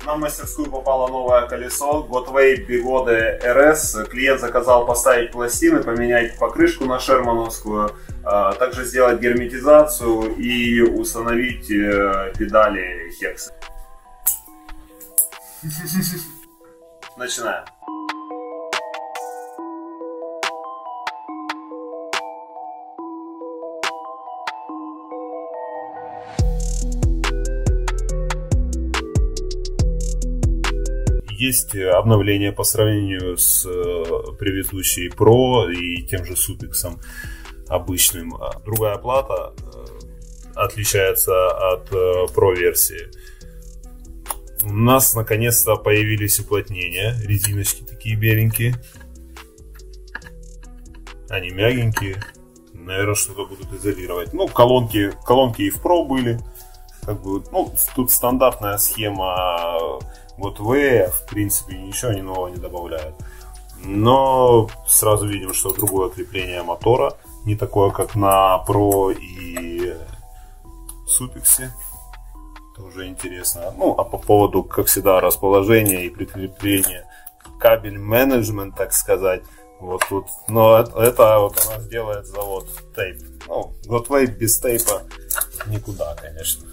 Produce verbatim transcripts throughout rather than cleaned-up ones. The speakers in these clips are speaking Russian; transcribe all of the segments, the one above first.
Нам в мастерскую попало новое колесо Gotway Bigode эр эс. Клиент заказал поставить пластины, поменять покрышку на шермановскую, также сделать герметизацию и установить педали Hex. Начинаем. Есть обновление по сравнению с предыдущей Pro и тем же Supix обычным. Другая плата отличается от Pro версии. У нас наконец-то появились уплотнения, резиночки такие беленькие. Они мягенькие, наверное, что-то будут изолировать. Ну, колонки, колонки и в Pro были. Как бы, ну, тут стандартная схема Gotway, в принципе, ничего они нового не добавляют. Но сразу видим, что другое крепление мотора, не такое, как на Pro и Supix. Это уже интересно. Ну, а по поводу, как всегда, расположения и прикрепления, кабель менеджмент, так сказать, вот тут. Но это, это вот у нас делает завод тейп. Ну, Gotway без тейпа никуда, конечно.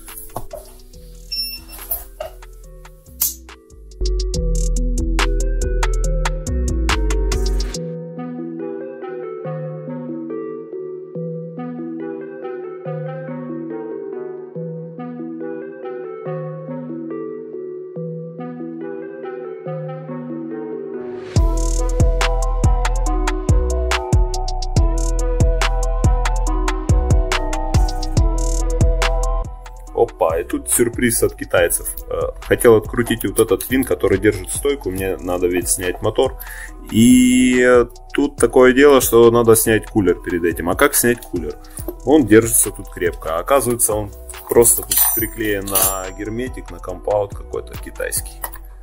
Опа, и тут сюрприз от китайцев. Хотел открутить вот этот винт, который держит стойку. Мне надо ведь снять мотор. И тут такое дело, что надо снять кулер перед этим. А как снять кулер? Он держится тут крепко. А оказывается, он просто тут приклеен на герметик, на компаунд какой-то китайский.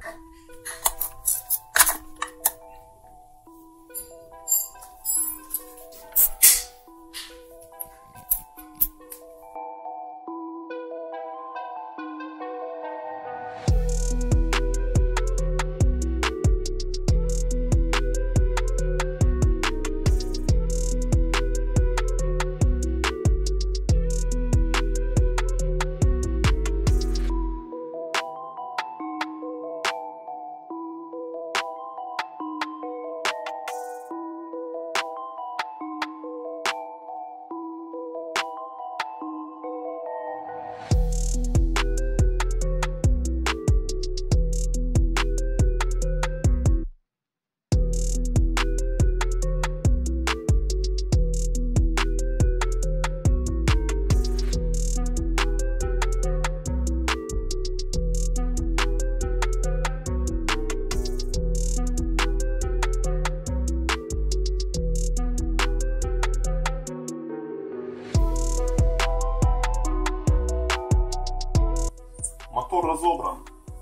Мотор разобран.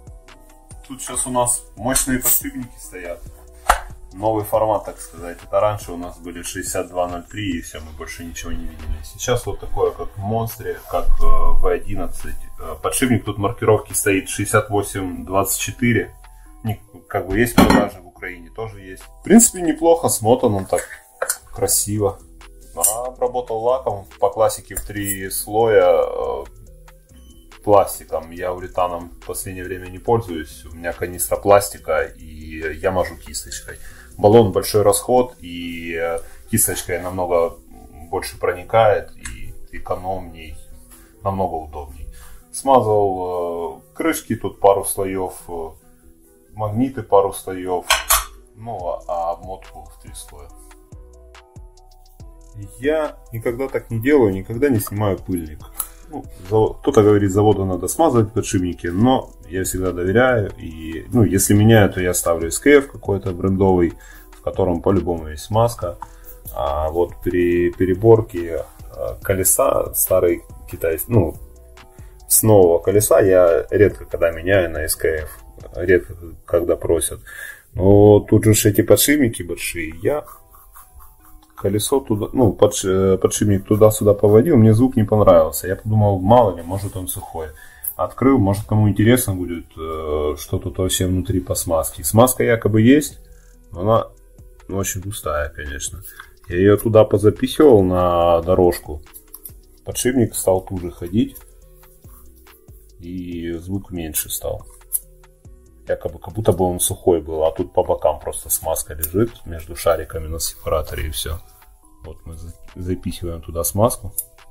Тут сейчас у нас мощные подшипники стоят. Новый формат, так сказать. Это раньше у нас были шестьдесят два ноль три, и все, мы больше ничего не видели. Сейчас вот такое, как в Монстре, как в одиннадцать. Подшипник тут маркировки стоит шестьдесят восемь двадцать четыре. Как бы есть продажи в Украине, тоже есть. В принципе, неплохо, смотан он так красиво. Обработал лаком по классике в три слоя. Пластиком. Я уретаном в последнее время не пользуюсь. У меня канистра пластика, и я мажу кисточкой. Баллон большой расход, и кисточкой намного больше проникает, и экономней, намного удобней. Смазал э, крышки, тут пару слоев, э, магниты пару слоев, ну а обмотку в три слоя. Я никогда так не делаю, никогда не снимаю пыльник. Ну, кто-то говорит, заводу надо смазывать подшипники, но я всегда доверяю. И, ну, если меняю, то я ставлю эс кей эф какой-то брендовый, в котором по-любому есть смазка. А вот при переборке колеса, старый китайский, ну, с нового колеса я редко когда меняю на эс кей эф, редко когда просят. Но тут же эти подшипники большие, я колесо туда, ну, подшипник туда-сюда поводил, мне звук не понравился. Я подумал, мало ли, может он сухой. Открыл, может кому интересно будет, что тут вообще внутри по смазке. Смазка якобы есть, но она ну, очень густая, конечно. Я ее туда позапихивал на дорожку. Подшипник стал тут же ходить. И звук меньше стал. Якобы как будто бы он сухой был, а тут по бокам просто смазка лежит между шариками на сепараторе и все. Вот мы запихиваем туда смазку.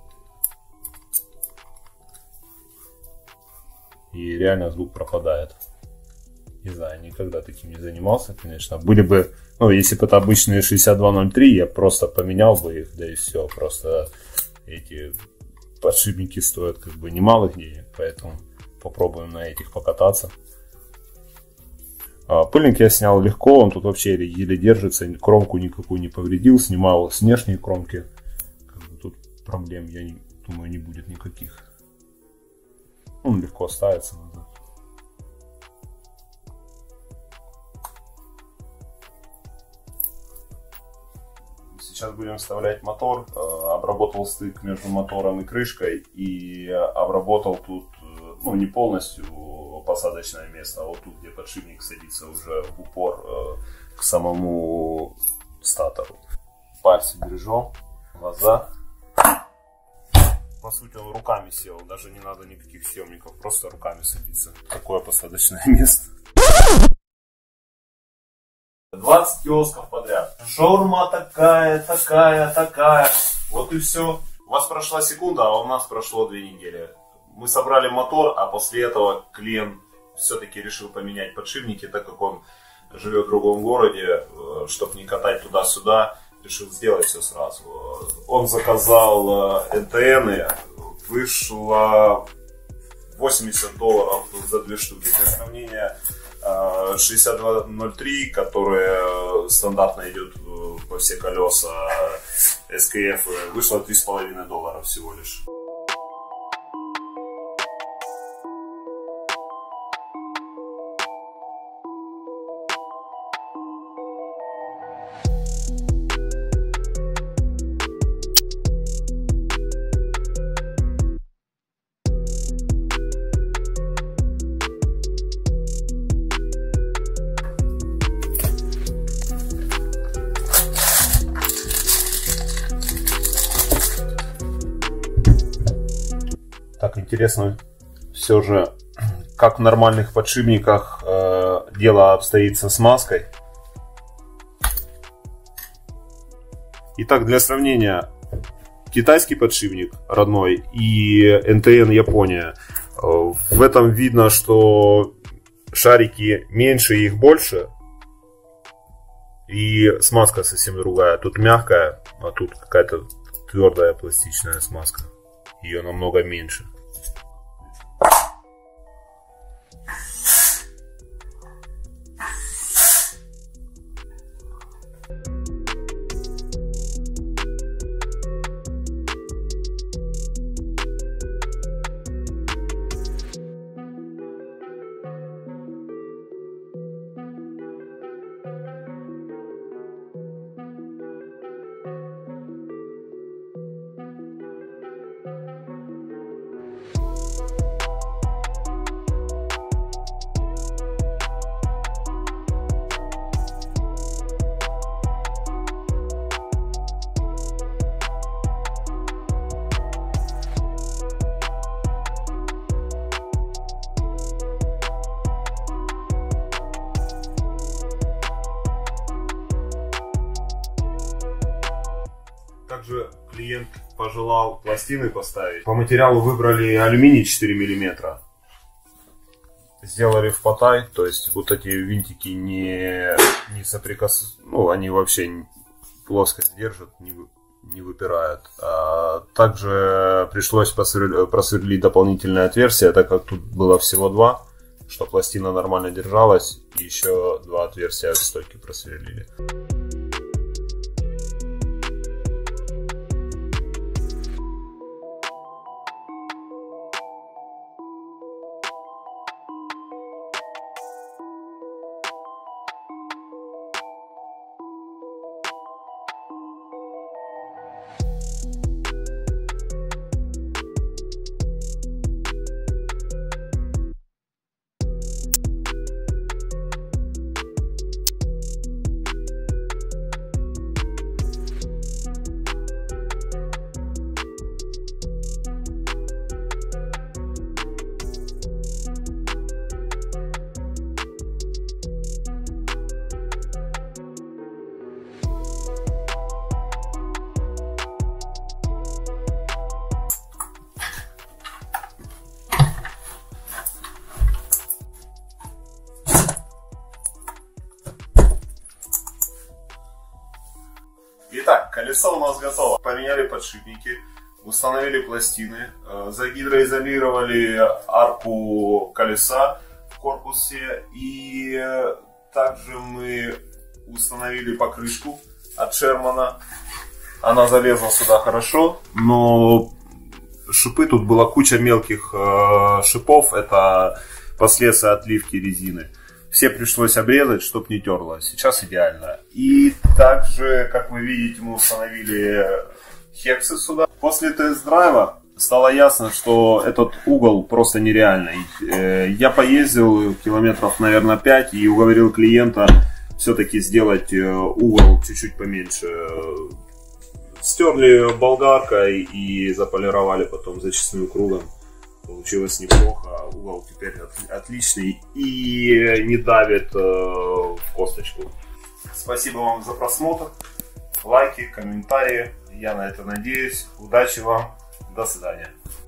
И реально звук пропадает. Не знаю, никогда таким не занимался, конечно. Были бы, ну, если бы это обычные шестьдесят два ноль три, я просто поменял бы их, да и все. Просто эти подшипники стоят как бы немалых денег, поэтому попробуем на этих покататься. А, пыльник я снял легко, он тут вообще еле держится, кромку никакую не повредил, снимал с внешней кромки. Как бы тут проблем, я не, думаю, не будет никаких. Он легко ставится назад. Сейчас будем вставлять мотор. Обработал стык между мотором и крышкой и обработал тут, ну не полностью посадочное место, а вот тут, где подшипник садится уже в упор к самому статору. Пальцы бережем, глаза. По сути он руками сел, даже не надо никаких съемников, просто руками садится. Такое посадочное место. двадцать киосков подряд. Шаурма такая, такая, такая. Вот и все. У вас прошла секунда, а у нас прошло две недели. Мы собрали мотор, а после этого клиент все-таки решил поменять подшипники, так как он живет в другом городе, чтобы не катать туда-сюда, решил сделать все сразу. Он заказал эн тэ эны, вышло восемьдесят долларов за две штуки. Для сравнения, шестьдесят два ноль три, которая стандартно идет по все колеса эс ка эф, вышло три с половиной доллара всего лишь. Так, интересно все же, как в нормальных подшипниках э, дело обстоит со смазкой. Итак, для сравнения, китайский подшипник родной и эн тэ эн Япония. Э, в этом видно, что шарики меньше, их больше. И смазка совсем другая. Тут мягкая, а тут какая-то твердая пластичная смазка. Ее намного меньше. Также клиент пожелал пластины поставить. По материалу выбрали алюминий четыре миллиметра. Сделали в потай, то есть вот эти винтики не, не соприкасаются, ну они вообще плоскость держат, не, не выпирают. А также пришлось просверлить, просверлить дополнительное отверстие, так как тут было всего два, чтобы пластина нормально держалась, и еще два отверстия в стойке просверлили. Колесо у нас готово. Поменяли подшипники, установили пластины, загидроизолировали арку колеса в корпусе, и также мы установили покрышку от Шермана. Она залезла сюда хорошо, но шипы, тут была куча мелких шипов, это последствия отливки резины. Все пришлось обрезать, чтобы не терло. Сейчас идеально. И также, как вы видите, мы установили хексы сюда. После тест-драйва стало ясно, что этот угол просто нереальный. Я поездил километров, наверное, пять и уговорил клиента все-таки сделать угол чуть-чуть поменьше. Стерли болгаркой и заполировали потом зачистную кругом. Получилось неплохо, угол теперь отличный и не давит э, в косточку. Спасибо вам за просмотр, лайки, комментарии, я на это надеюсь. Удачи вам, до свидания.